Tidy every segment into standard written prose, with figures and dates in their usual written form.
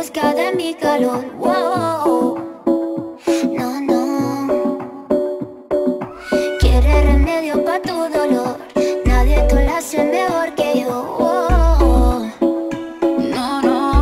busca de mi calor. Wow. No, no. Quiere remedio pa' tu dolor. Nadie te lo hace mejor que yo. Wow. No,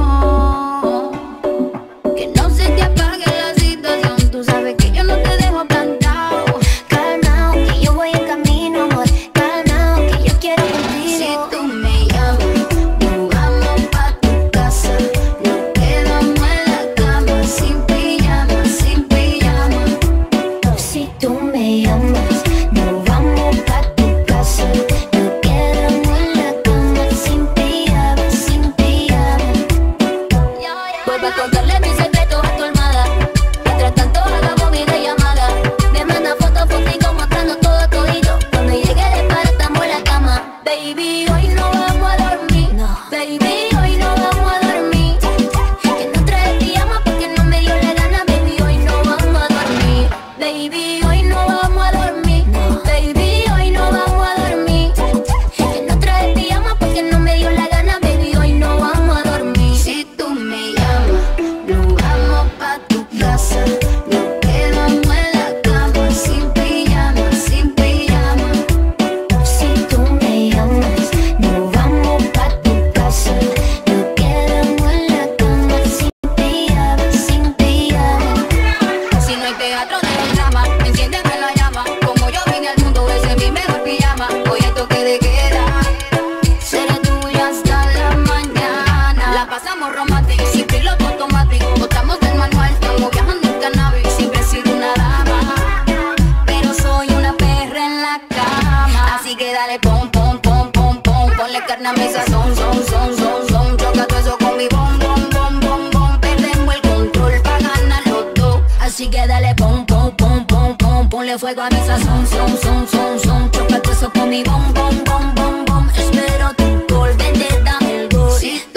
no. Que no se te apague la situación. Tú sabes que yo no te dejo plantado. Calmao, que yo voy en camino, amor. Calmao, que yo quiero contigo. Si tú me llamas, nos vamos pa' tu casa. Nos quedamos en la cama, sin pijama, sin pijama. Si tú me llamas, nos vamos pa' tu casa. Nos quedamos en la cama, sin pijama, sin pijama. Vuelvo a contarle mis secretos a tu almohada. Mientras tanto hagamos videollamada. Me manda fotos contigo mostrando todo todito. Cuando llegue de para estamos en la cama. Baby, hoy no vamos a dormir. No. Baby, hoy no vamos a dormir. Que no trae pijama porque no me dio la gana. Baby, hoy no vamos a dormir. Baby, hoy no vamos a dormir. No. Baby, hoy no vamos a dormir. Que no trae pijama porque no me dio la gana. Baby, hoy no vamos a dormir. Si tú me llamas, nos vamos pa' tu casa. Nos quedamos en la cama, sin pijama, sin pijama. Si tú me llamas, nos vamos pa' tu casa. Nos quedamos en la cama, sin pijama, sin pijama. Si no hay teatro de drama, enciéndeme la llama. Como yo vine al mundo, ese es mi mejor pijama. Hoy es toque de queda, seré tuya hasta la mañana. La pasamos romántico, sin piloto automático. Botamos del manual, estamos viajando en cannabis. Siempre he sido una dama, pero soy una perra en la cama. Así que dale pom, pom, pom, pom, pom. Ponle carne a mi sazón, son, son, son, son. Choca todo eso con mi bom, bom, bom, bom, bom. Perdemos el control pa' ganar los dos. Así que dale pom, pom, pom, pom, pom. Ponle fuego a mi sazón, son, son, son, son. Choca todo eso con mi bom, bom, bom, bom, bom. Espero tu gol, vente, dame el gol. Si